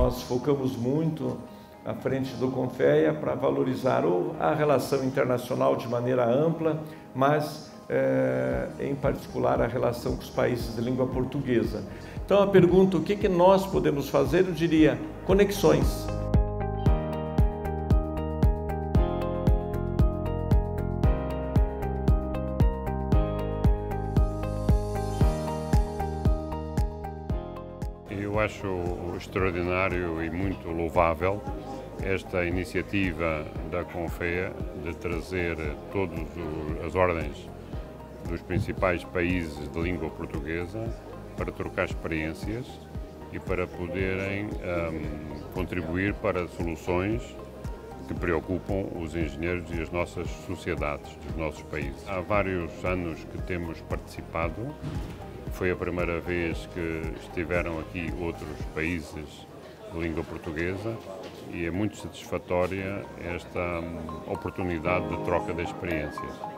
nós focamos muito à frente do Confea para valorizar a relação internacional de maneira ampla, mas em particular a relação com os países de língua portuguesa. Então a pergunta, o que nós podemos fazer? Eu diria, conexões. Eu acho extraordinário e muito louvável esta iniciativa da Confea de trazer todas as ordens dos principais países de língua portuguesa para trocar experiências e para poderem contribuir para soluções que preocupam os engenheiros e as nossas sociedades dos nossos países. Há vários anos que temos participado. Foi a primeira vez que estiveram aqui outros países de língua portuguesa e é muito satisfatória esta oportunidade de troca de experiências.